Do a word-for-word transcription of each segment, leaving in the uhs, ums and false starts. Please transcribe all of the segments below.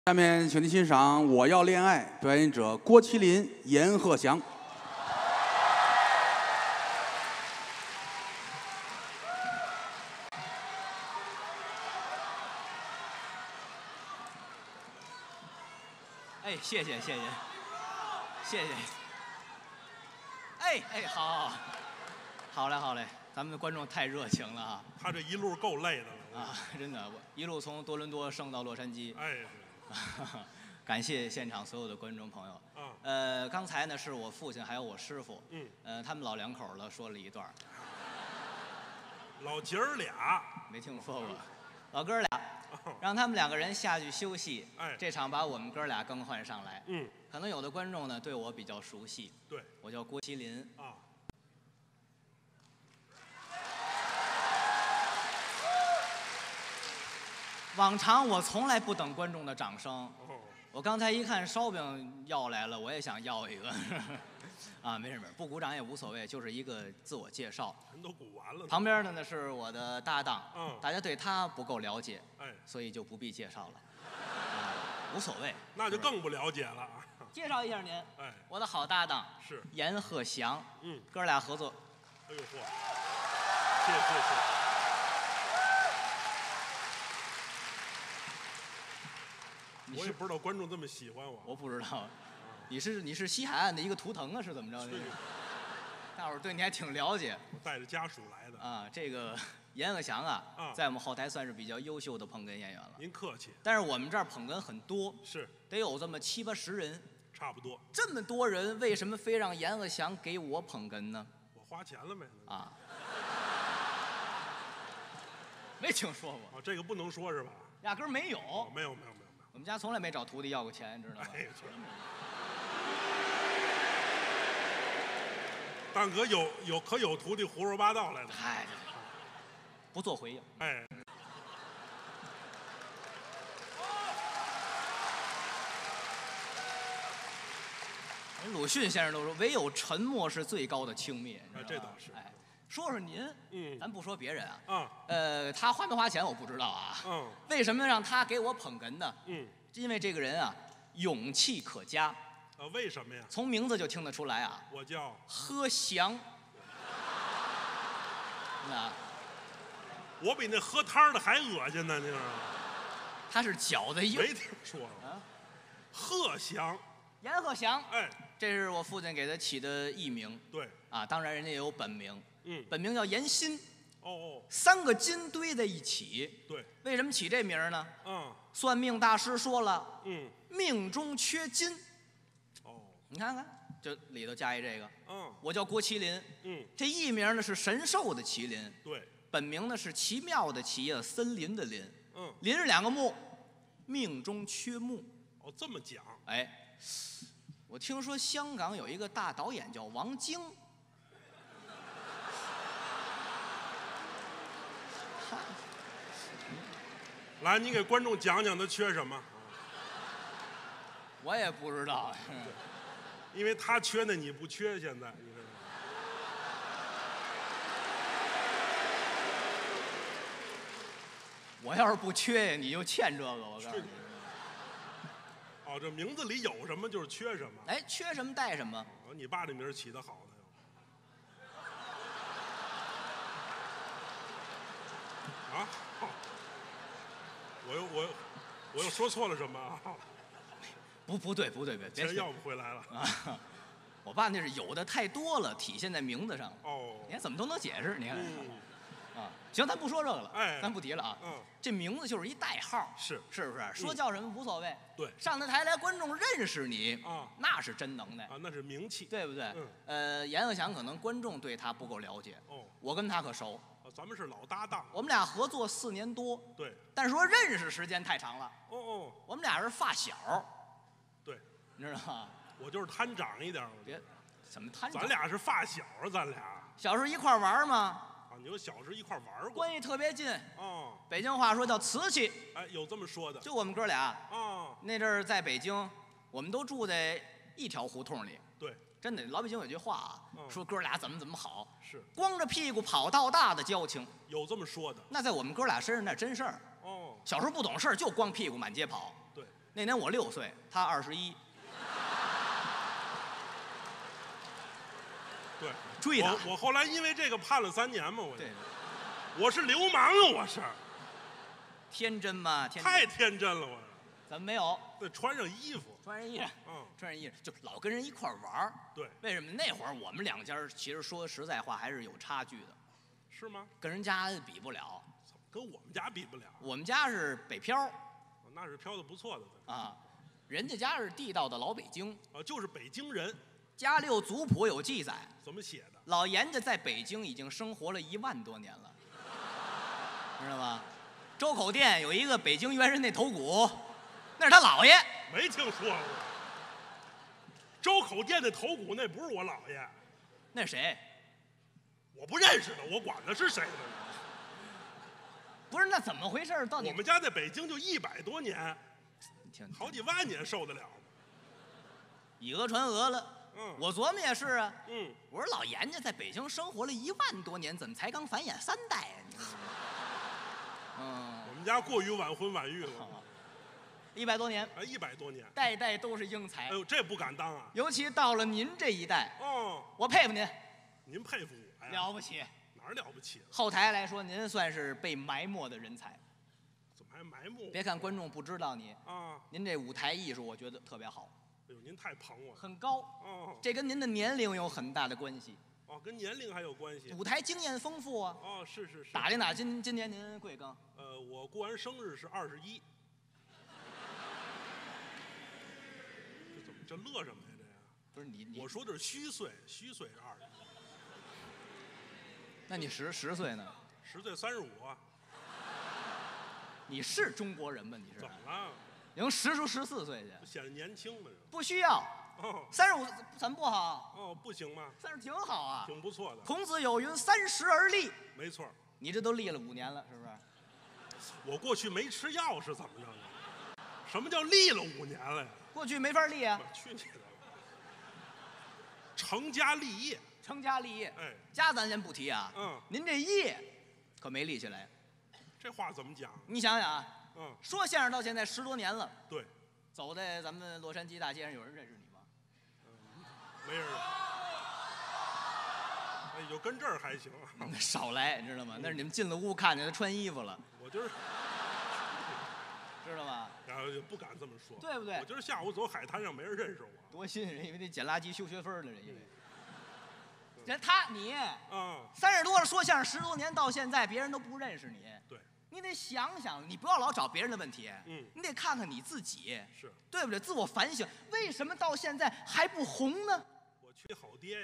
下面，请您欣赏《我要恋爱》，表演者郭麒麟、阎鹤祥。 哎，谢谢谢谢，谢谢。哎哎，好，好，好嘞好嘞，咱们的观众太热情了啊！ 他这一路够累的了啊，真的，我一路从多伦多升到洛杉矶。 哎， 感谢现场所有的观众朋友。 啊， 呃，刚才呢是我父亲还有我师傅， 嗯， 呃，他们老两口了说了一段。 老姐儿俩， 没听说过，老哥俩，让他们两个人下去休息。 哎， 这场把我们哥俩更换上来。 嗯， 可能有的观众呢对我比较熟悉。 对， 我叫郭麒麟。 啊。 往常我从来不等观众的掌声。 哦， 我刚才一看烧饼要来了，我也想要一个。啊，没事没事，不鼓掌也无所谓，就是一个自我介绍。 人都鼓完了。 旁边的呢是我的搭档， 嗯， 大家对他不够了解， 哎， 所以就不必介绍了。啊，无所谓。 那就更不了解了。 介绍一下您， 哎， 我的好搭档是阎鹤祥。 嗯， 哥俩合作。 哎呦嚯，谢谢谢谢。我也不知道观众这么喜欢我。 我不知道，你是你是西海岸的一个图腾啊，是怎么着？大伙儿对你还挺了解。 我带着家属来的。 啊，这个阎鹤祥啊， 啊， 在我们后台算是比较优秀的捧哏演员了。 您客气。 但是我们这儿捧哏很多， 是得有这么七八十人。 差不多。 这么多人，为什么非让阎鹤祥给我捧哏呢？ 我花钱了没？ 啊，没听说过。 啊，这个不能说是吧？ 压根儿没有。 哦，没有没有没有。 我们家从来没找徒弟要过钱，知道吗？ 哎，但可有有可有徒弟胡说八道来的。 嗨，不做回应。 哎， 鲁迅先生都说，唯有沉默是最高的轻蔑。 哎，这倒是。 哎，说说您， 嗯， 咱不说别人啊。 啊， 呃，他花没花钱我不知道啊。 嗯， 为什么让他给我捧哏呢？ 嗯， 因为这个人啊，勇气可嘉。 呃，为什么呀？ 从名字就听得出来啊。 我叫鹤祥。那， 我比那喝汤的还恶心呢，你知道吗？ 他是搅的硬。 没听说过。啊，鹤祥。 阎鹤祥。 哎， 这是我父亲给他起的艺名。 对。 啊，当然人家也有本名。 嗯。 本名叫阎新。 哦哦。 三个金堆在一起。 对。 为什么起这名呢？ 嗯。 算命大师说了。 嗯。 命中缺金。 哦。 你看看，这里头加一这个。 嗯。 我叫郭麒麟。 嗯。 这艺名呢是神兽的麒麟。 对。 本名呢是奇妙的奇啊，森林的林。 嗯。 林是两个木，命中缺木。 哦，这么讲。 哎。我听说香港有一个大导演叫王晶， 来，你给观众讲讲他缺什么？ 我也不知道， 因为他缺那你不缺，现在你知道吗？ 我要是不缺，你就欠这个，我告诉你。 哦，这名字里有什么就是缺什么。 哎，缺什么带什么。 哦，你爸这名起得好呢。啊？我又我又我又说错了什么啊？ 不不对不对别， 钱要不回来了啊！我爸那是有的太多了，体现在名字上。 哦， 你看怎么都能解释，你看。 嗯。 啊，行，咱不说这个了， 哎， 咱不提了啊。 嗯， 这名字就是一代号， 是是不是？说叫什么无所谓。 对， 上台台来，观众认识你啊， 那是真能耐啊，那是名气， 对不对？ 嗯。 呃，阎鹤祥可能观众对他不够了解， 哦， 我跟他可熟， 咱们是老搭档， 我们俩合作四年多， 对， 但是说认识时间太长了。 哦哦， 我们俩是发小， 对， 你知道吗？ 我就是贪长一点， 别，怎么贪长？ 咱俩是发小，咱俩小时候一块玩吗？ 啊，你说小时候一块玩过， 关系特别近。 哦， 北京话说叫瓷器。 哎，有这么说的。 就我们哥俩。 哦。 那阵儿在北京，我们都住在一条胡同里。 对。 真的，老北京有句话啊， 嗯、 说哥俩怎么怎么好。 是。 光着屁股跑道大的交情。 有这么说的。 那在我们哥俩身上那真事儿。 哦。 小时候不懂事儿，就光屁股满街跑。 对。 那年我六岁，他二十一。 对， 追他。 我我后来因为这个判了三年嘛，我。 对。 我是流氓啊，我是。 天真嘛，天真。 太天真了，我。 怎么没有？ 得穿上衣服。 穿上衣裳。 嗯。 穿上衣裳，就老跟人一块玩儿。 对。 为什么那会儿我们两家其实说实在话还是有差距的。 是吗？ 跟人家比不了。 跟我们家比不了。 我们家是北漂。 那是漂的不错的。 啊，人家家是地道的老北京。 啊，就是北京人。 家六族谱有记载。 怎么写的？ 老严家在北京已经生活了一万多年了，知道吗？周口店有一个北京猿人那头骨，那是他姥爷。 没听说过。周口店的头骨那不是我姥爷。 那谁？ 我不认识的，我管他是谁呢？ 不是，那怎么回事？到底我们家在北京就一百多年， 听好几万年受得了吗？ 以讹传讹了。 嗯， 我琢磨也是啊。 嗯， 我说老严家在北京生活了一万多年，怎么才刚繁衍三代啊？你嗯， 我们家过于晚婚晚育了。 一百多年啊，一百多年， 代代都是英才。 哎呦，这不敢当啊！ 尤其到了您这一代， 哦， 我佩服您。 您佩服我呀？ 了不起。 哪儿了不起？ 后台来说，您算是被埋没的人才。 怎么还埋没？ 别看观众不知道你啊， 您这舞台艺术，我觉得特别好。 哎呦，您太捧我了。 很高。 哦， 这跟您的年龄有很大的关系。 哦，跟年龄还有关系。 舞台经验丰富啊。 哦，是是是。 打听打，今今年您贵庚？ 呃，我过完生日是二十一。这怎么这乐什么呀？这呀？ 不是你， 我说的是虚岁，虚岁是二十。 那你十十岁呢？ 十岁三十五啊。 你是中国人吗？你是？ 怎么了？ 你能十出十四岁去？ 显得年轻吗？ 不需要。 哦。 三十五怎么不好？ 哦，不行吗？ 三十挺好啊。 挺不错的。 孔子有云：“三十而立。” 没错。 你这都立了五年了，是不是？ 我过去没吃药是怎么着的？什么叫立了五年了呀？ 过去没法立啊。 去你的！成家立业。 成家立业。 哎， 家咱先不提啊。 嗯。 您这业可没立起来。 这话怎么讲？ 你想想啊。 嗯。 说相声到现在十多年了。 对。 走在咱们洛杉矶大街上，有人认识你吗？ 嗯，没人。哎，有跟这儿还行。 少来，你知道吗？那是你们进了屋看见他穿衣服了。 我就是。 知道吗？ 然后就不敢这么说， 对不对？ 我今儿下午走海滩上，没人认识我。 多新鲜！因为得捡垃圾修学分了，这因为。人他你啊， 三十多了说相声十多年，到现在别人都不认识你。 对。 你得想想，你不要老找别人的问题。 嗯。你得看看你自己。 是。 对不对？自我反省，为什么到现在还不红呢？ 我缺好爹呀。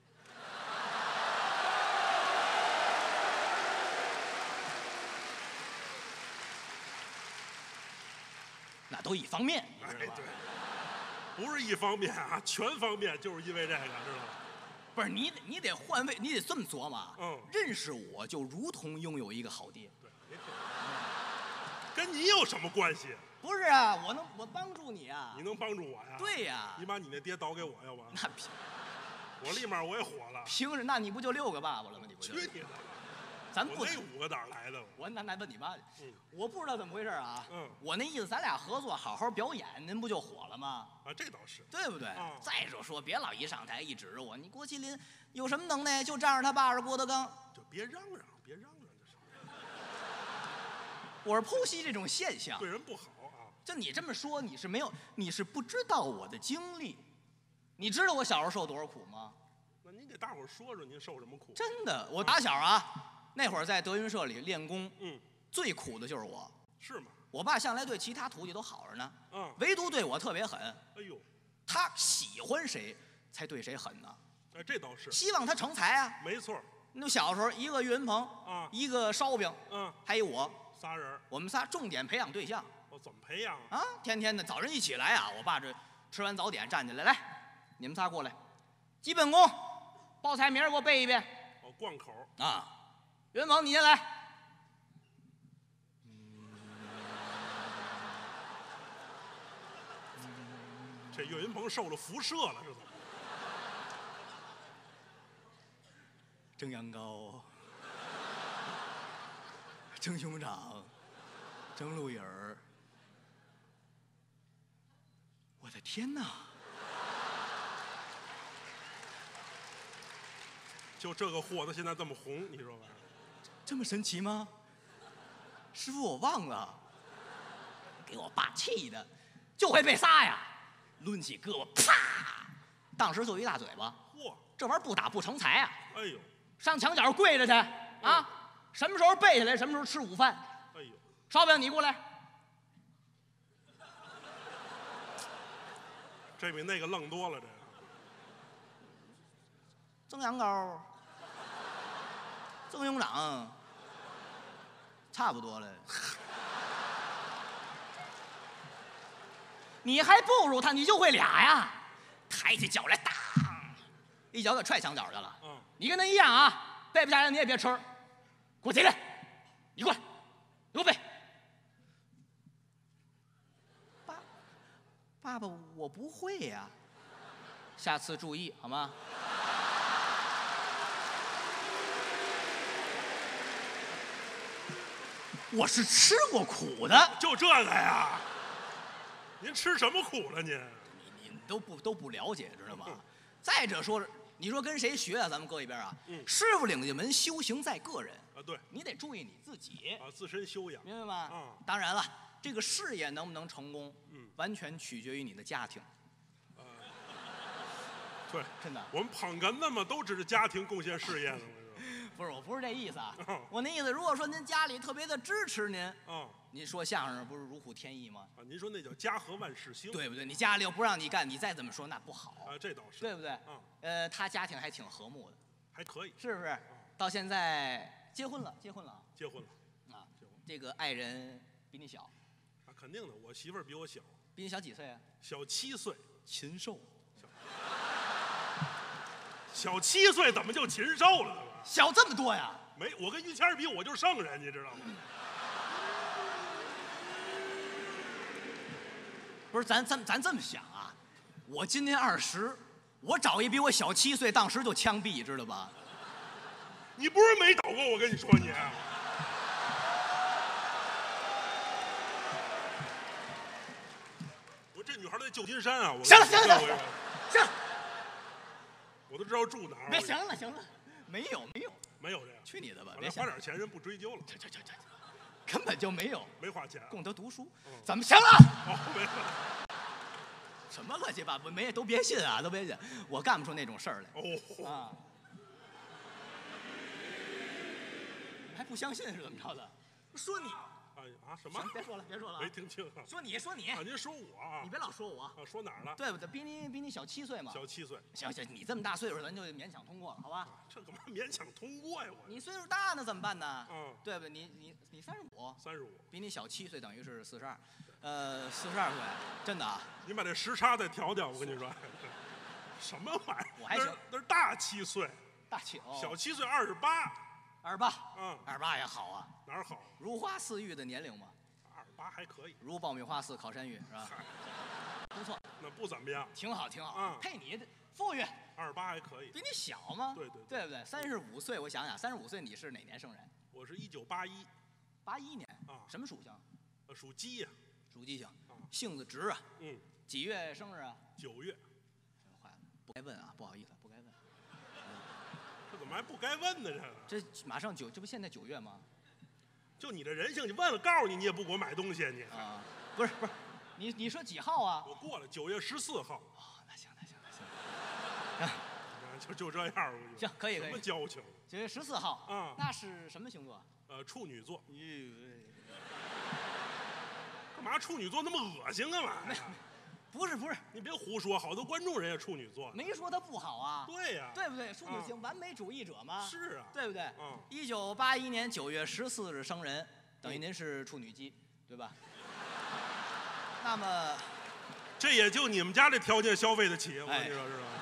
那都一方面， 哎，对，不是一方面啊，全方面，就是因为这个，知道吗？ 不是你，你得换位，你得这么琢磨。 嗯， 认识我就如同拥有一个好爹。 对，别听。跟你有什么关系？ 不是啊，我能，我帮助你啊。 你能帮助我呀？ 对呀。 你把你那爹倒给我，要不然。 那凭， 我立马我也火了。 凭什么？那你不就六个爸爸了吗？你不就？ 去你的！ 咱不那五个哪儿来的？ 我那那问你妈去。 嗯， 我不知道怎么回事啊。 嗯， 我那意思，咱俩合作，好好表演，您不就火了吗？ 啊，这倒是， 对不对？ 啊， 再者说，别老一上台一指着我，你郭麒麟有什么能耐？就仗着他爸是郭德纲。 就别嚷嚷，别嚷嚷，这是。 我是剖析这种现象， 对人不好啊。 就你这么说，你是没有，你是不知道我的经历。你知道我小时候受多少苦吗？ 那您给大伙儿说说您受什么苦？ 真的，我打小啊。那会儿在德云社里练功， 嗯， 最苦的就是我。 是吗？ 我爸向来对其他徒弟都好着呢， 嗯， 唯独对我特别狠。 哎呦， 他喜欢谁才对谁狠呢？ 哎，这倒是。 希望他成才啊。 没错。 那小时候，一个岳云鹏啊， 一个烧饼， 嗯， 还有我， 仨人。 我们仨重点培养对象。 哦，怎么培养啊？啊，天天的早晨一起来啊，我爸这吃完早点站起来，来，你们仨过来，基本功，报菜名给我背一遍。 哦，贯口。 啊。岳云鹏，你先来。 这岳云鹏受了辐射了，是怎么？ 蒸羊羔，蒸熊掌，蒸鹿尾儿， 的天哪！ 就这个货，他现在这么红，你说吧？ 这么神奇吗？师傅，我忘了。给我爸气的，就会被杀呀！抡起胳膊，啪！当时就一大嘴巴。 嚯！ 这玩意儿不打不成才啊！ 哎呦！ 上墙角跪着去啊！嗯、什么时候背下来，什么时候吃午饭。 哎呦！ 烧饼，你过来。 这比那个愣多了，这个。 蒸羊羔，曾营长，差不多了。你还不如他，你就会俩呀！抬起脚来，当，一脚给踹墙角去了。嗯，你跟他一样啊，背不下来你也别吃。给我起来，你过来，给我背。爸，爸爸，我不会呀。下次注意好吗？我是吃过苦的， 就这个呀。您吃什么苦了您？ 你你都不都不了解，知道吗？嗯、再者说，你说跟谁学啊？咱们搁一边啊。嗯。师傅领进门，修行在个人啊。对。 你得注意你自己啊，自身修养， 明白吗？ 啊、 嗯。当然了，这个事业能不能成功，嗯，完全取决于你的家庭。 啊。对， 真的。 我们捧哏的嘛，都指着家庭贡献事业呢。 不是，我不是这意思啊。哦、我那意思，如果说您家里特别的支持您，哦。您说相声不是如虎添翼吗？ 啊，您说那叫家和万事兴， 对不对？你家里又不让你干，你再怎么说那不好啊，这倒是， 对不对？嗯，呃，他家庭还挺和睦的， 还可以， 是不是？到现在结婚了，结婚了， 结婚了， 啊，这个爱人比你小， 啊，肯定的，我媳妇儿比我小， 比你小几岁啊？ 小七岁， 禽兽， 小七岁怎么就禽兽了？ 小这么多呀？ 没，我跟于谦比，我就圣人，你知道吗？ 不是，咱咱咱这么想啊，我今年二十，我找一比我小七岁，当时就枪毙，知道吧？ 你不是没找过我跟你说你。我这女孩在旧金山啊，我行了行了行了，行， 我都知道住哪儿。 别行了行了，没有没有没有这个， 去你的吧！ 别花点钱，人不追究了。 这这这这。根本就没有， 没花钱， 供他读书，嗯、怎么行了？ 哦，没了。 什么乱七八糟，没都别信啊，都别信，我干不出那种事儿来。 哦啊，还不相信是怎么着的？说你， 哎啊什么？ 别说了，别说了， 没听清啊。 说你说你啊，您说我啊？ 你别老说我啊，说哪儿了？ 对不对？比你比你小七岁嘛。 小七岁。 行行，你这么大岁数，咱就勉强通过了，好吧？ 这干嘛勉强通过呀？我你岁数大呢，怎么办呢？ 嗯， 对不对？你你你三十五， 三十五， 比你小七岁，等于是四十二，呃，四十二岁，真的啊。 你把这时差再调调，我跟你说。什么玩意儿？ 我还行， 那是大七岁， 大七，哦、 小七岁二十八， 二十八， 嗯， 二十八也好啊。 哪儿好？ 如花似玉的年龄嘛。 二十八还可以。 如爆米花似烤山芋是吧？不错。 那不怎么样。 挺好挺好。 嗯， 配你的富裕。 二十八还可以。 比你小吗？ 对对对，对不对？三十五岁，我想想，三十五岁你是哪年生人？ 我是一九八一。 八一年啊？ 什么属性？ 呃，属鸡呀。 属鸡性。性子直啊。 嗯。 几月生日啊？ 九月。 坏了，不该问啊，不好意思，不该问。 这怎么还不该问呢？ 这这马上九，这不现在九月吗？ 就你这人性，你问了告诉你，你也不给我买东西，你啊？不是不是，你你说几号啊？ 我过了，九月十四号。 哦，那行那行那行。 就就这样， 行，可以可以。 什么交情？ 九月十四号啊， 那是什么星座？ 呃，处女座。 咦， 干嘛处女座那么恶心啊嘛？ 不是不是， 你别胡说，好多观众人也处女座。 没说他不好啊。 对呀， 对不对？处女座完美主义者嘛。 是啊， 对不对？ 嗯。 一九八一年九月十四日生人，等于您是处女鸡，对吧？那么， 这也就你们家这条件消费得起，我跟你说，知道吗？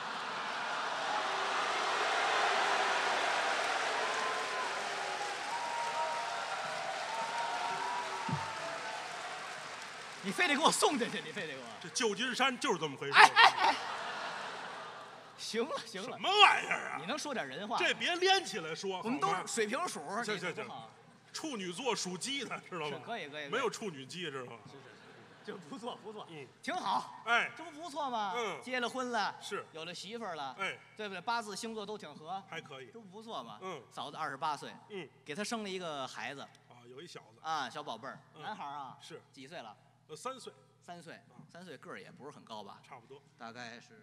你非得给我送进去，你非得给我。 这旧金山就是这么回事。 哎哎哎！行了行了， 什么玩意儿啊？ 你能说点人话？ 这别连起来说。 我们都是水平数。 行行行，处女座属鸡的，知道吗？ 可以可以。 没有处女鸡，知道吗？ 是是是。 这不错不错， 嗯， 挺好。 哎， 这不不错吗？ 嗯， 结了婚了， 是有了媳妇儿了， 哎， 对不对？八字星座都挺合， 还可以。 这不不错吗？ 嗯， 嫂子二十八岁， 嗯， 给她生了一个孩子。 啊，有一小子啊，小宝贝儿， 嗯男孩啊， 是几岁了？ 呃三岁， 三岁，三岁个儿也不是很高吧？ 差不多。 大概是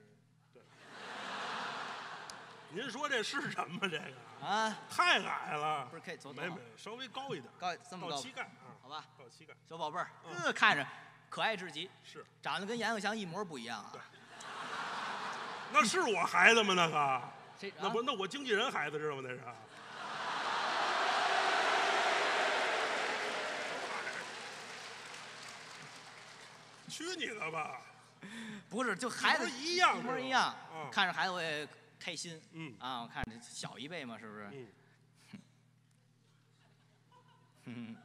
您说这是什么？这个啊， 太矮了。 不是可以走走没没，稍微高一点， 高这么高到膝盖啊， 好吧？ 到膝盖。 小宝贝儿， 嗯这看着可爱至极， 是， 长得跟阎鹤祥一模不一样啊。 那是我孩子吗？那个， 谁？ 那不那我经纪人孩子知道吗？那是。去你的吧！ 不是，就孩子一模一样一模一样是吧啊， 看着孩子我也开心。 嗯啊，我看着小一辈嘛，是不是？ 嗯， 嗯。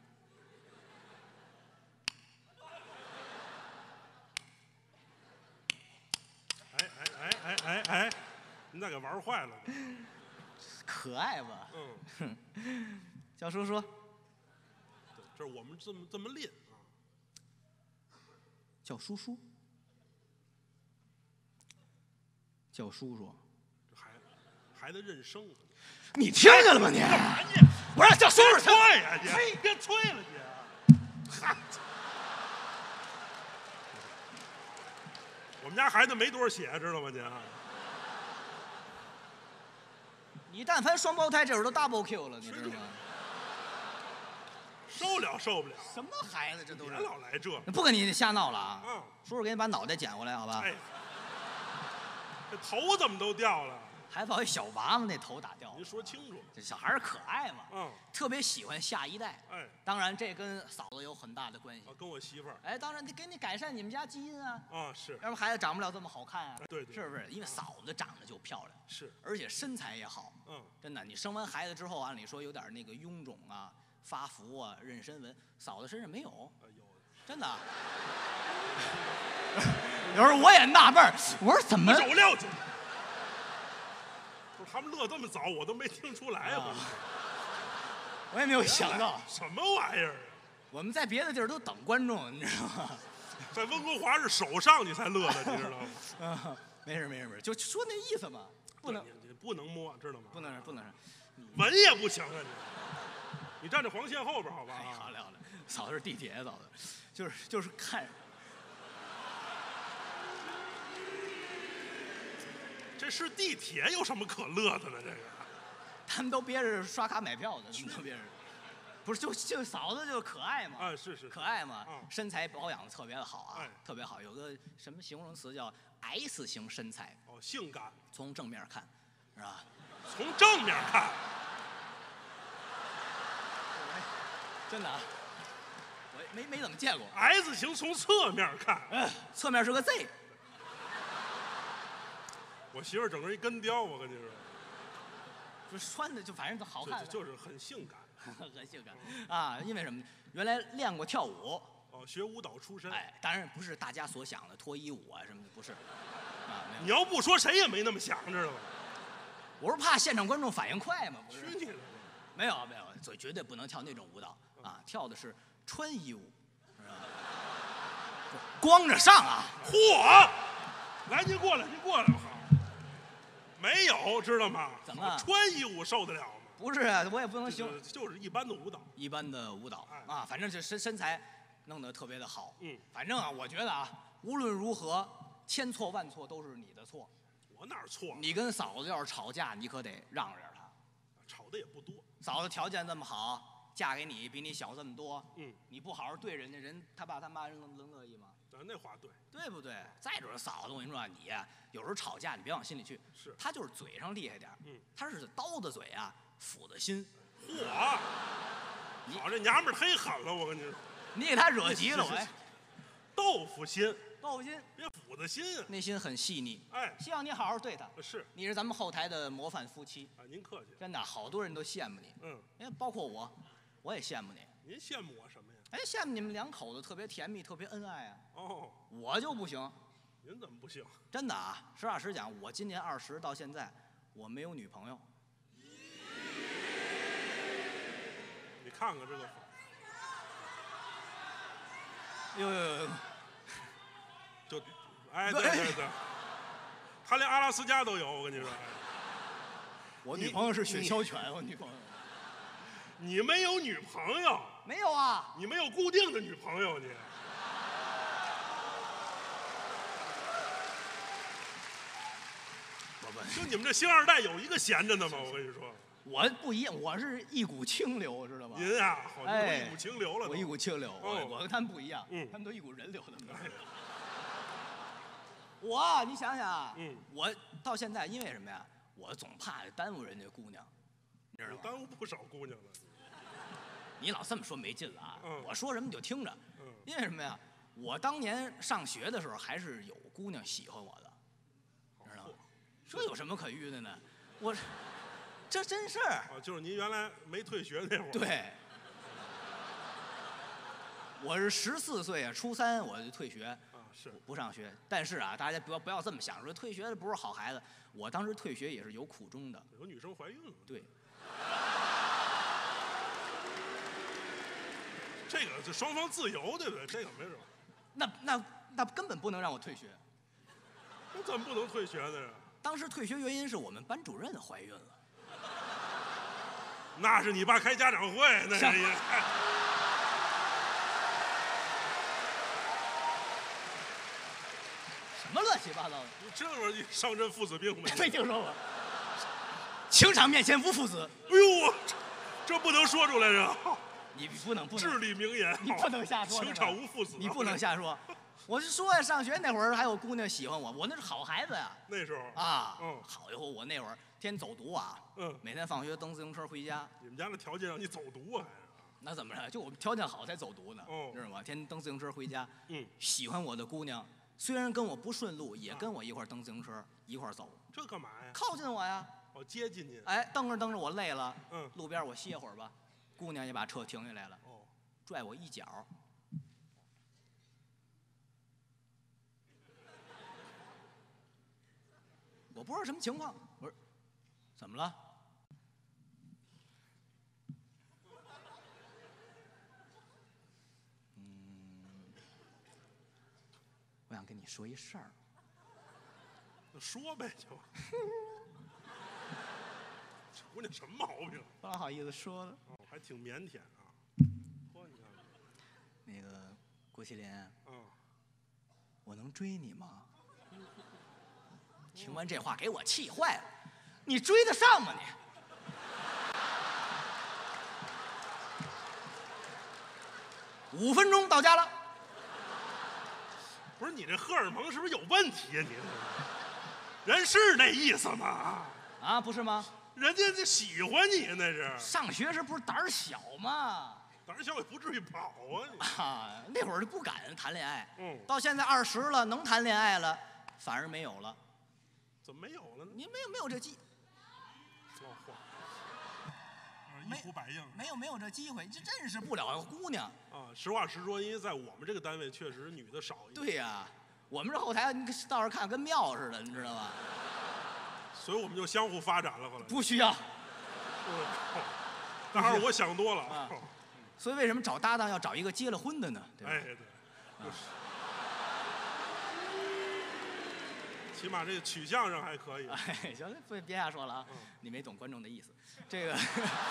哎哎哎哎哎哎，你咋给玩坏了呢？ 可爱吧？ 嗯， 叫叔叔， 对，这是我们这么这么练啊。 叫叔叔，叫叔叔。 这孩孩子认生。 你听见了吗你？ 干嘛你？ 我让叫叔叔吹呀你！ 吹别吹了你！嗨，我们家孩子没多少血，知道吗你？ 你但凡双胞胎，这会儿都 double Q 了，你知道吗？ 受了受不了。 什么孩子，这都是别。老来这个。 不跟你瞎闹了啊！ 嗯， 叔叔给你把脑袋捡过来，好吧？ 哎，这头怎么都掉了？ 还把一小娃娃那头打掉了。 您说清楚。 这小孩儿可爱嘛， 嗯， 特别喜欢下一代。 哎， 当然这跟嫂子有很大的关系啊，。跟我媳妇儿哎，当然得给你改善你们家基因啊， 啊是要不孩子长不了这么好看啊。 对对是不是？因为嫂子长得就漂亮， 是， 而且身材也好。 嗯， 真的，你生完孩子之后，按理说有点那个臃肿啊、发福啊、妊娠纹，嫂子身上没有， 啊有。 真的。有时候我也纳闷儿，我说怎么？ 手撂去。不是他们乐这么早，我都没听出来啊啊！ 我也没有想到， 什么玩意儿啊？ 我们在别的地儿都等观众，你知道吗？ 在温哥华是手上你才乐的，你知道吗？ 啊，没事没事没事，就说那意思嘛，不能你你不能摸，知道吗？ 不能不能。 闻也不行啊你！你站在黄线后边好吧？ 哎，好嘞好嘞，嫂子是地铁嫂子，就是就是看。 这是地铁，有什么可乐的呢？这个他们都憋着刷卡买票呢，他们都憋着。不是，就就嫂子就可爱嘛， 啊，是是可爱嘛， 嗯身材保养的特别的好啊， 哎特别好。有个什么形容词叫 S 型身材， 哦，性感， 从正面看，是吧？ 从正面看， 真的啊，我没没怎么见过。 S 型从侧面看， 嗯，侧面是个 Z， 我媳妇儿整个一根雕，我跟你说， 不是穿的就反正都好看， 就就是很性感。 很性感啊！因为什么？原来练过跳舞， 哦，学舞蹈出身。 哎，当然不是大家所想的脱衣舞啊什么的，不是。啊，没有。 你要不说，谁也没那么想，知道吗？ 我是怕现场观众反应快嘛，不是？ 去你的！ 没有没有，所以绝对不能跳那种舞蹈啊！跳的是穿衣舞，是吧？光着上啊！ 嚯！来，您过来，您过来，好。没有，知道吗？ 怎么穿衣舞受得了吗？ 不是啊，我也不能形就是就是一般的舞蹈。 一般的舞蹈哎啊，反正就身身材弄得特别的好。 嗯， 反正啊，我觉得啊，无论如何，千错万错都是你的错。 我哪儿错了？ 你跟嫂子要是吵架，你可得让着点她。 吵的也不多。 嫂子条件这么好，嫁给你比你小这么多， 嗯， 你不好好对人家人，他爸他妈能能乐意吗？ 啊，那话对。 对不对？再者嫂子，我跟你说啊，你呀、有时候吵架你别往心里去， 是他就是嘴上厉害点儿， 嗯， 他是刀子嘴啊，斧子心， 嚯！好，这娘们儿忒狠了，我跟你说。 你给他惹急了，我哎， 豆腐心， 豆腐心， 别斧子心啊！ 内心很细腻， 哎， 希望你好好对他。 是你是咱们后台的模范夫妻， 啊，您客气。 真的，好多人都羡慕你， 嗯， 哎，包括我，我也羡慕你。 您羡慕我什么呀？ 哎，羡慕你们两口子特别甜蜜，特别恩爱啊。 哦， 我就不行， 您怎么不行？ 真的啊，实话实讲，我今年二十到现在，我没有女朋友。 你看看这个， 呦呦呦， 就，哎，对对对，他连阿拉斯加都有，我跟你说。 我女朋友是雪橇犬，我女朋友。 你没有女朋友？ 没有啊。 你没有固定的女朋友，你。 不不， 就你们这星二代有一个闲着呢吗？我跟你说。 我不一样，我是一股清流，知道吗？ 您啊，好， 哎， 一股清流了。 我一股清流，我我跟他们不一样， 嗯， 他们都一股人流的。我，你想想，嗯，我到现在因为什么呀？我总怕耽误人家姑娘，你知道吗？ 耽误不少姑娘了。 你老这么说没劲了啊！ 嗯， 我说什么你就听着。嗯，因为什么呀？我当年上学的时候还是有姑娘喜欢我的，知道吗？这有什么可遇的呢？我。这真事儿啊，就是您原来没退学那会儿。 对，我是十四岁啊，初三我就退学啊，是不上学。但是啊，大家不要不要这么想，说退学的不是好孩子。我当时退学也是有苦衷的。 有女生怀孕了。 对。 这个这双方自由，对不对？这个没什么。 那那那根本不能让我退学。 那怎么不能退学呢？ 当时退学原因是我们班主任怀孕了。 那是你爸开家长会，那是也。 什么乱七八糟的？ 你这会儿上阵父子兵没？ 没听说过。情场面前无父子。 哎呦我，这不能说出来着。 你不能不能。 至理名言。 你不能瞎说。 情场无父子。 你不能瞎说。我是说呀，上学那会儿还有姑娘喜欢我，我那是好孩子呀。 那时候啊， 嗯， 好以后我那会儿天天走读啊， 嗯， 每天放学蹬自行车回家。 你们家的条件让你走读啊？ 那怎么着？就我们条件好才走读呢， 哦， 知道吗？天天蹬自行车回家。 嗯， 喜欢我的姑娘，虽然跟我不顺路，也跟我一块蹬自行车，一块走。 这干嘛呀？ 靠近我呀。 哦，接近你。 哎，蹬着蹬着我累了， 嗯， 路边我歇会儿吧。姑娘也把车停下来了， 哦， 拽我一脚。我不知道什么情况，我说怎么了？嗯，我想跟你说一事儿。 那说呗就。这姑娘什么毛病？ 不好意思说了。 哦，还挺腼腆啊。嚯，你看。 那个郭麒麟。 嗯。 我能追你吗？听完这话给我气坏了，你追得上吗你？五分钟到家了。 不是你这荷尔蒙是不是有问题呀？你人是那意思吗？ 啊，不是吗？ 人家这喜欢你那是。 上学时不是胆儿小吗？ 胆儿小也不至于跑啊你。 啊，那会儿就不敢谈恋爱。 嗯。 到现在二十了，能谈恋爱了，反而没有了。 怎么没有了呢？ 你没有没有这机。 哦嚯！一呼百应。 没有没有这机会，这认识不了姑娘。 啊，实话实说，因为在我们这个单位确实女的少一点。 对呀、啊，我们这后台你到时候看跟庙似的，你知道吗？ 所以我们就相互发展了，后来。 不需要。 嗯。那还是我想多了。啊。 所以为什么找搭档要找一个结了婚的呢？对吧？ 哎对。就是。起码这个取向上还可以。 哎，行了，别别瞎说了啊！嗯、你没懂观众的意思。这个，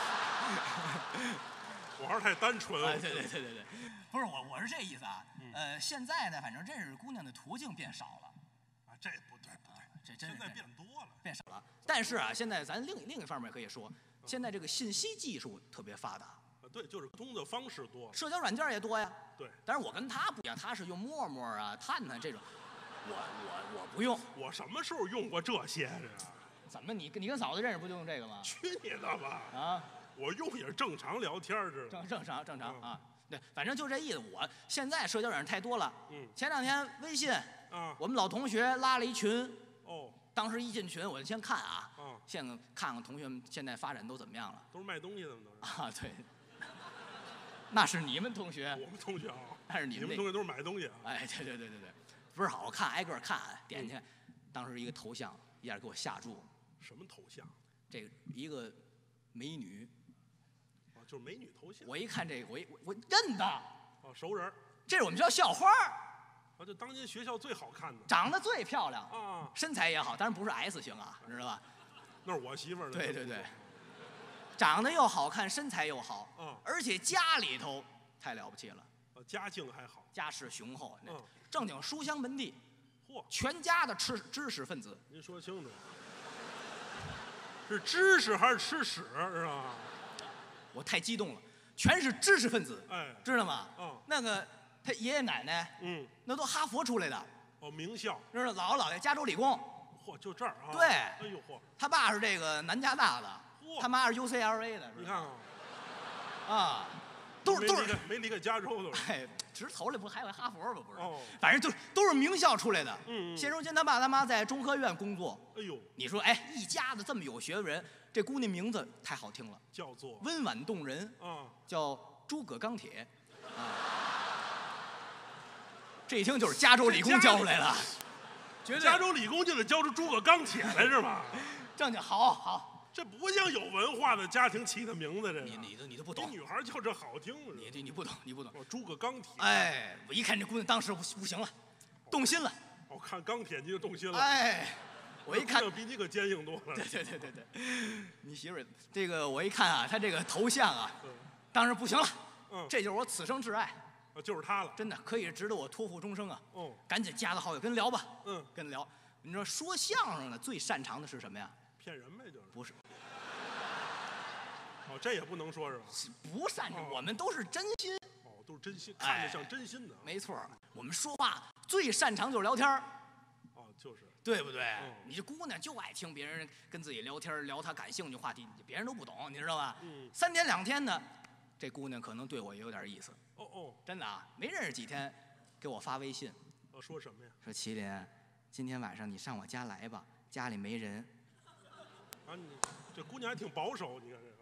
我还是太单纯了。 哎，对对对对对，不是我，我是这意思啊。嗯、呃，现在呢，反正认识姑娘的途径变少了。 啊，这不对不对， 这真是现在变多了， 变少了。但是啊，现在咱另另一方面可以说，现在这个信息技术特别发达。 啊，对，就是沟通的方式多， 社交软件也多呀。 对。 但是我跟他不一样，他是用陌陌啊、探探这种。我我我不用， 我什么时候用过这些呀？ 怎么你你跟嫂子认识不就用这个吗？ 去你的吧！ 啊， 我用也是正常聊天，知道吗？ 正正常正常、嗯、啊，对，反正就这意思。我现在社交软件太多了， 嗯， 前两天微信啊， 我们老同学拉了一群， 哦， 当时一进群我就先看啊， 啊， 先看看同学们现在发展都怎么样了。 都是卖东西的吗？都是啊，对，那是你们同学， 我们同学啊， 但是你们、 你们同学都是买东西啊。 哎，对对对对对。不是好好看，挨个看，点进去，当时一个头像，一下给我吓住。 什么头像？ 这个一个美女。 啊，就是美女头像。 我一看这个，我我我认得。 哦，熟人。 这是我们学校校花。 啊，这当年学校最好看的， 长得最漂亮啊， 身材也好，当然不是 S 型啊，知道吧？ 那是我媳妇儿。 对对对，长得又好看，身材又好， 嗯， 而且家里头太了不起了， 家境还好， 家世雄厚， 嗯， 正经书香门第， 嚯， 全家的知知识分子。 您说清楚，是知识还是吃屎是吧？ 我太激动了，全是知识分子， 哎， 知道吗？ 嗯， 那个他爷爷奶奶， 嗯， 那都哈佛出来的， 哦，名校， 知道姥姥姥爷加州理工， 嚯，就这儿啊？ 对， 哎呦嚯， 他爸是这个南加大的，他妈是 U C L A 的， 你看看， 啊，都是都是没离开加州都是， 哎，直头里不还有哈佛吗？不是， 哦， 反正都都是名校出来的。 嗯， 现如今他爸他妈在中科院工作。 哎呦， 你说哎，一家子这么有学问人，这姑娘名字太好听了， 叫做温婉动人啊， 叫诸葛钢铁，啊，这一听就是加州理工教出来的，绝对加州理工就得教出诸葛钢铁来是吗？ 正经好好， 这不像有文化的家庭起的名字，这你你都你都不懂， 女孩叫这好听， 你你你不懂你不懂。 哦，诸葛钢铁， 哎，我一看这姑娘当时不不行了，动心了。 我看钢铁你就动心了， 哎，我一看比你可坚硬多了。 对对对对对，你媳妇儿这个我一看啊，她这个头像啊，当时不行了， 嗯， 这就是我此生挚爱， 啊，就是他了， 真的可以值得我托付终生啊。 哦， 赶紧加个好友跟聊吧， 嗯， 跟他聊。你知道说相声的最擅长的是什么呀？ 骗人呗，就是。 不是， 哦，这也不能说是吧？ 不擅长，我们都是真心。 哦，都是真心，看着像真心的。 没错，我们说话最擅长就是聊天儿。 哦，就是。 对不对？ 嗯， 你这姑娘就爱听别人跟自己聊天，聊她感兴趣话题，别人都不懂，你知道吧？ 嗯。 三天两天的，这姑娘可能对我也有点意思。 哦哦。 真的啊，没认识几天，给我发微信。 呃，说什么呀？ 说麒麟，今天晚上你上我家来吧，家里没人。 啊，你这姑娘还挺保守，你看这。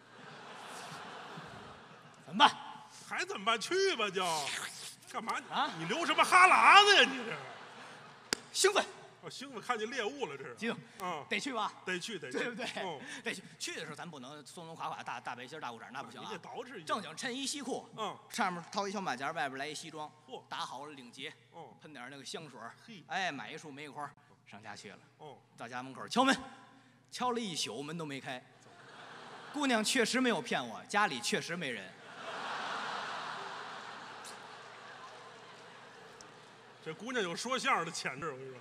怎么办？ 还怎么办？去吧就。干嘛啊？ 你流什么哈喇子呀？你这。 兴奋。 哦，兴奋，看见猎物了，这是。 激动。 啊， 得去吧？ 得去，得去， 对不对？ 哦， 得去。去的时候咱不能松松垮垮大大背心大裤衩，那不行啊。 你得捯饬一下。 正经衬衣西裤， 嗯， 上面套一小马甲，外边来一西装， 嚯， 打好了领结， 哦， 喷点那个香水， 嘿， 哎，买一束玫瑰花，上家去了。 哦， 到家门口敲门，敲了一宿门都没开。姑娘确实没有骗我，家里确实没人。 这姑娘有说相声的潜质，我跟你说。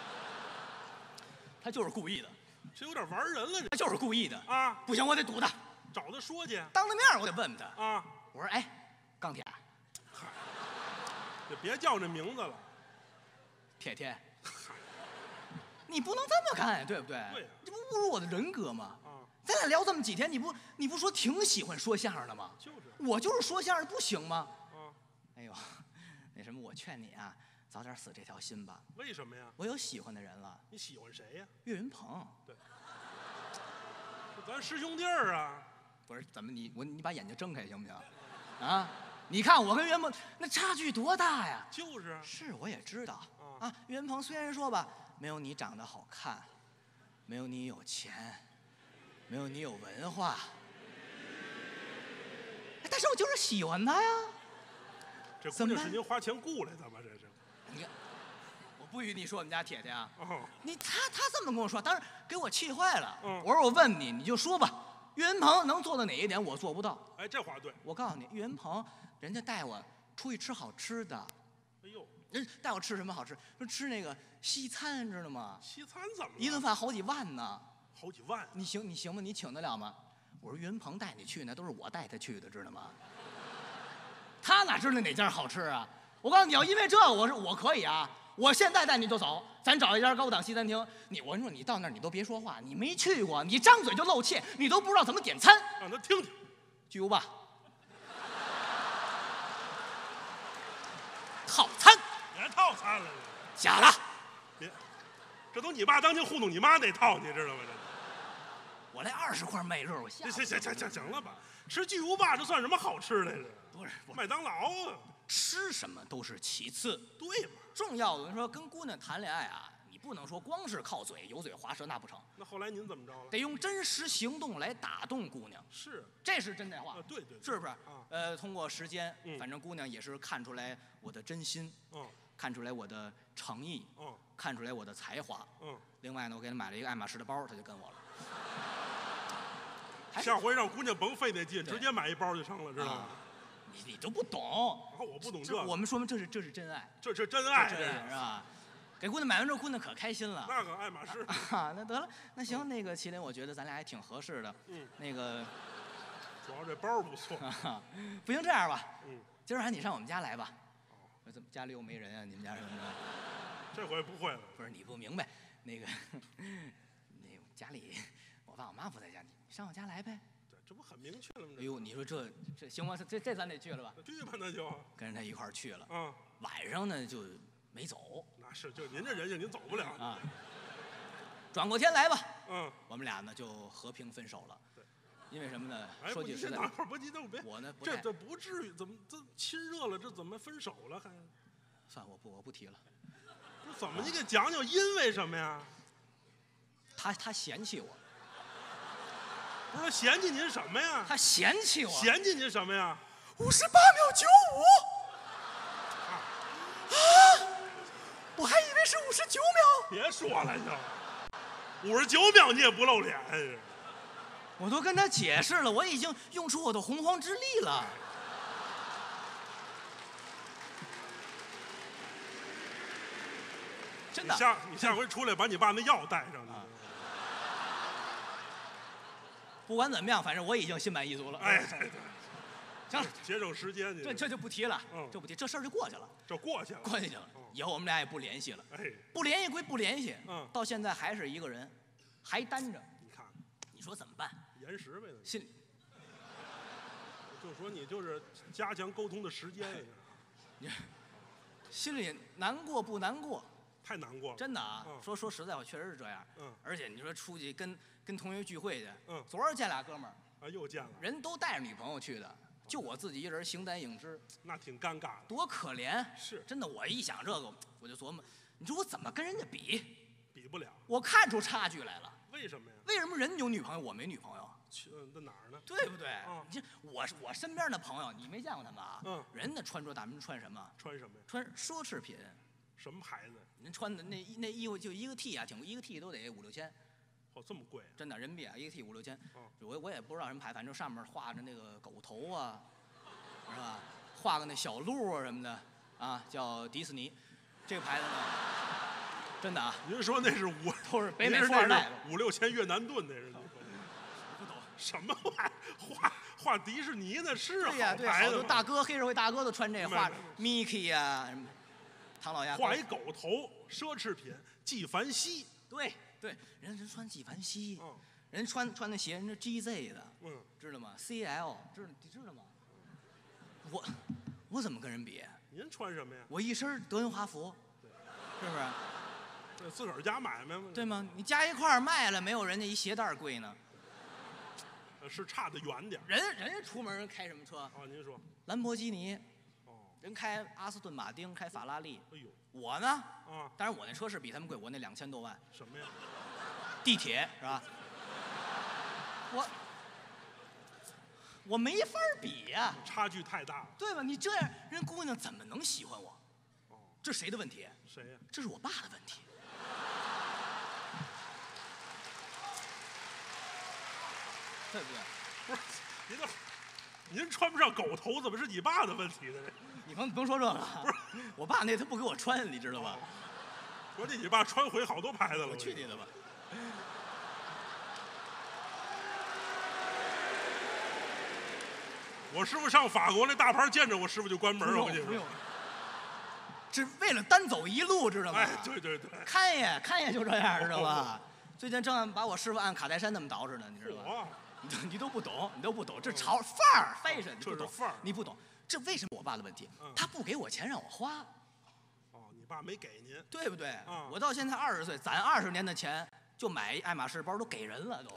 她就是故意的， 这有点玩人了， 她就是故意的啊！ 不行，我得堵她， 找他说去。 当着面我得问问她啊！ 我说，哎，钢铁， 嗨，就别叫这名字了， 铁铁，你不能这么干，对不对？ 对呀， 这不侮辱我的人格吗？ 啊， 咱俩聊这么几天，你不你不说挺喜欢说相声的吗？ 就是， 我就是说相声不行吗？ 啊， 哎呦，那什么，我劝你啊，早点死这条心吧。 为什么呀？ 我有喜欢的人了。 你喜欢谁呀？ 岳云鹏。 对，咱师兄弟儿啊。 不是，怎么你我你把眼睛睁开行不行？啊，你看我跟岳云鹏那差距多大呀？ 就是。 是，我也知道。 啊， 啊，岳云鹏虽然说吧，没有你长得好看，没有你有钱，没有你有文化，但是我就是喜欢他呀。 这姑娘是您花钱雇来的吧？这是。 你看，我不与你说我们家铁铁啊。 哦。 你他他这么跟我说，当时给我气坏了。 嗯。 我说我问你，你就说吧。岳云鹏能做到哪一点，我做不到。 哎，这话对。 我告诉你，岳云鹏，人家带我出去吃好吃的。 哎呦。 人带我吃什么好吃？说吃那个西餐，知道吗？ 西餐怎么了？ 一顿饭好几万呢。 好几万。 你行你行吗？你请得了吗？我说岳云鹏带你去，那都是我带他去的，知道吗？他哪知道哪家好吃啊？我告诉你，要因为这，我说我可以啊，我现在带你就走，咱找一家高档西餐厅。你我说你到那儿你都别说话，你没去过，你张嘴就露怯，你都不知道怎么点餐。 让他听听。 巨无霸，套餐。 别套餐了， 假的。 别，这都你爸当年糊弄你妈那套，你知道吗？这。 我来二十块麦肉，我下。 行行行行行了吧？吃巨无霸这算什么好吃的？这不是麦当劳啊。 吃什么都是其次， 对嘛？ 重要的，你说跟姑娘谈恋爱啊，你不能说光是靠嘴油嘴滑舌，那不成。 那后来您怎么着了？ 得用真实行动来打动姑娘。 是， 这是真的话。 啊，对对， 是不是？ 啊， 呃，通过时间， 嗯， 反正姑娘也是看出来我的真心。 嗯， 看出来我的诚意， 嗯， 看出来我的才华， 嗯。 另外呢，我给他买了一个爱马仕的包，他就跟我了。 下回让姑娘甭费那劲，直接买一包就成了，知道吗？ 啊、你你都不懂， 啊，我不懂这个。 我们说明这是这是真爱， 这是真爱， 这是真爱是吧？给姑娘买完之后，姑娘可开心了。 那个爱马仕啊，那得了，那行，那个麒麟，我觉得咱俩还挺合适的。嗯，那个主要这包不错。 不行，这样吧， 嗯， 今儿晚上你上我们家来吧。我怎么家里又没人啊？你们家什么的？ 这回不会了。 不是你不明白，那个那个家里我爸我妈不在家，你上我家来呗。 对，这不很明确了吗？ 哎呦，你说这这行吗？这这咱得去了吧？ 去吧，那就跟着他一块儿去了。 啊， 晚上呢就没走。 那是，就您这人性，您走不了啊。转过天来吧。 嗯， 我们俩呢就和平分手了。 对， 因为什么呢？ 哎， 说句实在， 等会儿不急，等别。 我呢， 这这不至于，怎么这亲热了，这怎么分手了还？ 算我不我不提了。 这怎么？你给讲讲，因为什么呀？ 他他嫌弃我。 不是嫌弃您什么呀？ 他嫌弃我。 嫌弃您什么呀？ 五十八秒九五。啊！我还以为是五十九秒。 别说了，就五十九秒你也不露脸。 我都跟他解释了，我已经用出我的洪荒之力了。真的。 你下你下回出来把你爸那药带上。 啊、不管怎么样，反正我已经心满意足了。 哎，对对。 行了， 节省时间。 这这就不提了， 嗯， 这不提，这事儿就过去了。 这过去了， 过去了。嗯、以后我们俩也不联系了。 哎， 不联系归不联系， 嗯， 到现在还是一个人，还单着。 你看， 你说怎么办？ 延时呗。 心里。 就说你就是加强沟通的时间。 你心里难过不难过？ 太难过了。 真的啊， 嗯、 说说实在话，确实是这样。 嗯。 而且你说出去跟跟同学聚会去， 嗯， 昨儿见俩哥们儿。 啊，又见了。 人都带着女朋友去的，就我自己一人形单影只。 那挺尴尬的。 多可怜。 是。 真的，我一想这个，我就琢磨，你说我怎么跟人家比？ 比不了。 我看出差距来了。 为什么呀？ 为什么人有女朋友，我没女朋友？ 去，那哪儿呢？ 对不对？ 啊， 你我我身边的朋友，你没见过他们啊？ 嗯。 人家穿着打扮穿什么？ 穿什么呀？ 穿奢侈品。 什么牌子？ 人穿的那那衣服就一个 T 啊，挺一个 T 都得五六千。 哦，这么贵？ 真的，人民币啊，一个 T 五六千。 哦。 我我也不知道什么牌，反正上面画着那个狗头啊，是吧？画个那小鹿啊什么的，啊，叫迪士尼，这个牌子呢，真的啊。 您说那是五都是北美富二代， 五六千越南盾那是。 不懂什么玩意儿？画画迪士尼的是对呀对呀，好多大哥黑社会大哥都穿这画 Mickey 呀，什么唐老鸭。 画一狗头，奢侈品，纪梵希。 对对，人人穿纪梵希， 嗯， 人穿穿那鞋，人家 G Z 的， 嗯， 知道吗 ？C L， 知道你知道吗？我我怎么跟人比？ 您穿什么呀？ 我一身德云华服，是不是？ 这自个儿家买卖吗？ 对吗？你加一块儿卖了，没有人家一鞋带贵呢。 是差得远点。 人人家出门人开什么车？ 哦，您说。 兰博基尼。 哦。 人开阿斯顿马丁，开法拉利。 哎呦。 我呢？ 啊。 当然我那车是比他们贵，我那两千多万。 什么呀？ 地铁是吧？我我没法比呀。 差距太大了。 对吧？你这样，人姑娘怎么能喜欢我？ 哦。 这谁的问题？ 谁呀？ 这是我爸的问题。对不对？ 不是，您这，您穿不上狗头，怎么是你爸的问题呢？ 你甭甭说这个，不是，我爸那他不给我穿，你知道吧？ 我这你爸穿毁好多牌子了。 我去你的吧！ 我师傅上法国那大牌见着我师傅就关门了，我跟你说。 不用。这为了单走一路，知道吗？ 哎，对对对。 看也看也就这样，知道吧？最近正把我师傅按卡戴珊那么捯饬呢，你知道吧？你你都不懂，你都不懂，这潮范儿 fashion， 你不懂， 范儿， 你不懂，这为什么我爸的问题？ 嗯、 他不给我钱让我花。 哦，你爸没给您， 对不对？ 嗯、 我到现在二十岁，攒二十年的钱就买爱马仕包都给人了都。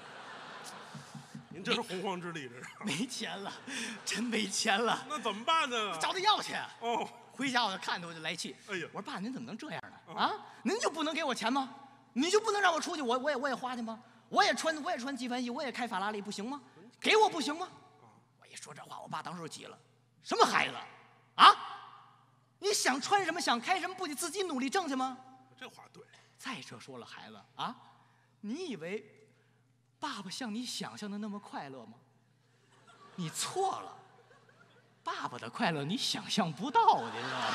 您这是洪荒之力，这是。 没钱了，真没钱了。 那怎么办呢？ 找他要去。 哦。 回家我就看着我就来气。 哎呀， 我说爸，您怎么能这样呢？啊，您就不能给我钱吗？你就不能让我出去，我我也我也花去吗？我也穿我也穿纪梵希，我也开法拉利，不行吗？给我不行吗？我一说这话，我爸当时就急了，什么孩子，啊？ 你想穿什么，想开什么，不得自己努力挣去吗？ 这话对。 再者说了，孩子啊，你以为爸爸像你想象的那么快乐吗？你错了，爸爸的快乐你想象不到，你知道吗？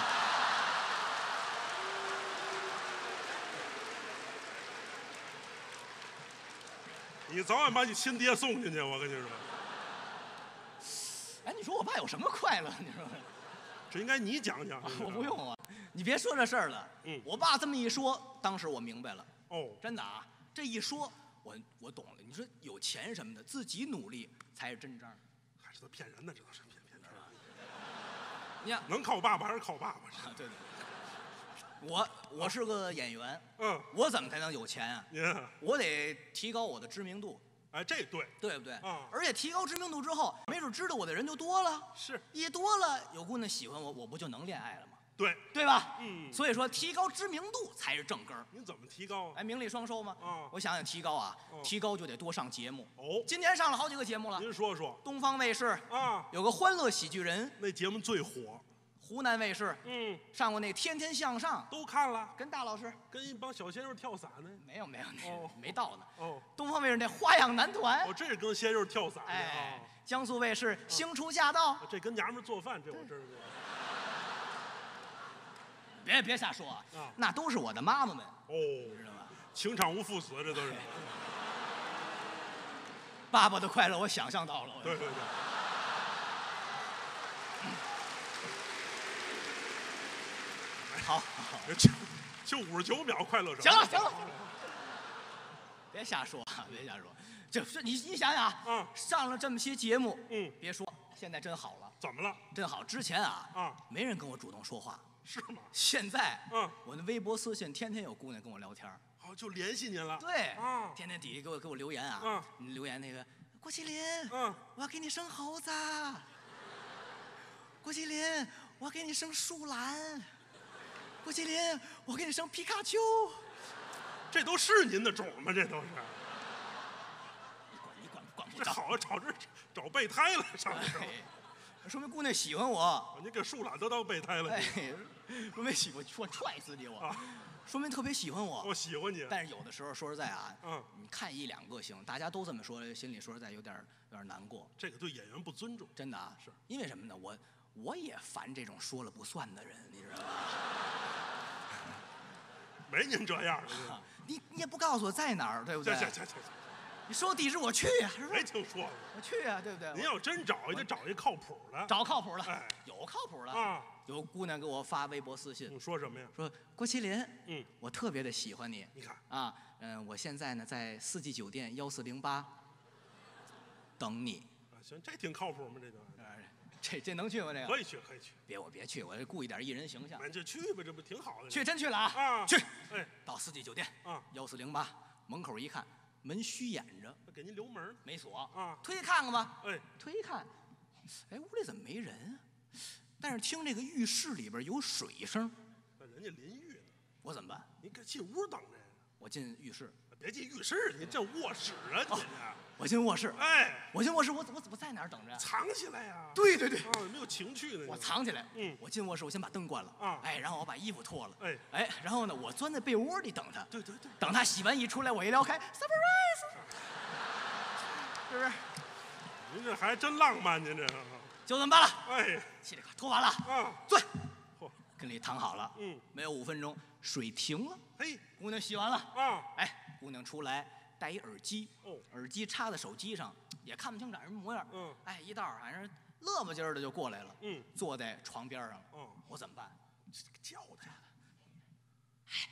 你早晚把你亲爹送进去，我跟你说。 哎，你说我爸有什么快乐？你说这应该你讲讲。 我不用啊，你别说这事儿了。 嗯， 我爸这么一说，当时我明白了。 哦， 真的啊，这一说，我我懂了。你说有钱什么的，自己努力才是真章。 还是他骗人的，这都是骗骗人的。 你看， 能靠爸爸还是靠爸爸？ 啊，对对。我我是个演员， 嗯， 我怎么才能有钱啊？ 您， 我得提高我的知名度， 哎，这对， 对不对？ 嗯， 而且提高知名度之后，没准知道我的人就多了， 是， 一多了，有姑娘喜欢我，我不就能恋爱了吗？ 对， 对吧？ 嗯， 所以说提高知名度才是正根儿。 您怎么提高啊？ 哎，名利双收吗？ 嗯， 我想想提高啊， 嗯提高就得多上节目。 哦， 今年上了好几个节目了。 您说说。 东方卫视啊， 有个《欢乐喜剧人》， 那节目最火。 湖南卫视嗯， 上过那《天天向上》， 都看了， 跟大老师跟一帮小鲜肉跳伞呢。 没有没有哦没到呢。 哦， 东方卫视那花样男团， 哦，这是跟鲜肉跳伞的哎啊。， 江苏卫视星出驾到， 这跟娘们做饭，这我知道。 别别瞎说啊啊， 那都是我的妈妈们， 哦， 知道吗？ 情场无父死，这都是。 爸爸的快乐我想象到了。 对对对。 好，好， 就就五十九秒快乐什么？ 行了行了，别瞎说啊，别瞎说。就是你你想想， 嗯， 上了这么些节目， 嗯， 别说，现在真好了， 怎么了？ 真好。之前啊， 啊， 没人跟我主动说话， 是吗？ 现在， 嗯， 我的微博私信天天有姑娘跟我聊天。 好，就联系您了。 对， 啊， 天天底下给我给我留言啊， 嗯， 你留言那个郭麒麟， 嗯， 我要给你生猴子。郭麒麟，我要给你生树懒。郭麒麟，我给你生皮卡丘。 这都是您的种吗？这都是。 你管你管管不着。 这好找这找备胎了，上这时候。 说明姑娘喜欢我。 哦您给树懒都当备胎了。 哎，说明喜欢，我踹死你我。 啊， 说明特别喜欢我。 我喜欢你。 但是有的时候说实在啊， 嗯， 你看一两个行，大家都这么说，心里说实在有点有点难过。 这个对演员不尊重。 真的啊， 是因为什么呢？我我也烦这种说了不算的人，你知道吗？ 没您这样的。 你你也不告诉我在哪儿，对不对？ 这这这这， 你说地址我去呀，是不没是？ 听说过。 我去呀，对不对？ 您要真找，也得找一靠谱的。 找靠谱的， 哎， 有靠谱的啊。 有姑娘给我发微博私信， 你说什么呀？ 说郭麒麟， 嗯， 我特别的喜欢你。 你看啊，嗯，我现在呢在四季酒店幺四零八等你。 啊，行，这挺靠谱吗？这就这这能去吗？这个可以去，可以去。 别我别去，我这顾一点艺人形象。 俺就去吧，这不挺好的？ 去真去了啊！ 啊， 去。 哎， 到四季酒店啊， 幺四零八门口一看，门虚掩着， 给您留门没锁啊。 推看看吧。 哎， 推一看，哎，屋里怎么没人啊？但是听这个浴室里边有水声， 那人家淋浴呢， 我怎么办？ 您该进屋等着呀。 我进浴室， 别进浴室，您这卧室啊，您啊。 我进卧室， 哎， 我进卧室，我我我在哪儿等着？ 藏起来呀。 对对对， 啊，没有情趣呢。 我藏起来。 嗯， 我进卧室，我先把灯关了。 啊， 哎，然后我把衣服脱了。 哎哎，然后呢，我钻在被窝里等他。 对对对， 等他洗完衣出来，我一撩开 ，surprise， 是不是？ 您这还真浪漫，您这。 就这么办了。 哎， 嘁里脱完了， 啊， 坐， 嚯， 跟里躺好了。 嗯， 没有五分钟，水停了。 嘿， 姑娘洗完了。 啊， 哎，姑娘出来戴一耳机， 哦， 耳机插在手机上，也看不清长什么模样。 嗯， 哎，一道儿反正乐不唧儿的就过来了。 嗯， 坐在床边上。 嗯， 我怎么办？ 叫他， 哎，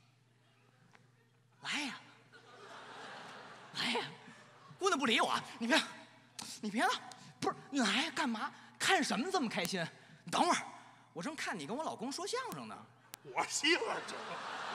来呀，来呀！姑娘不理我，你别，你别了，不是你来呀，干嘛？看什么这么开心？你等会儿，我正看你跟我老公说相声呢。 我媳妇儿这。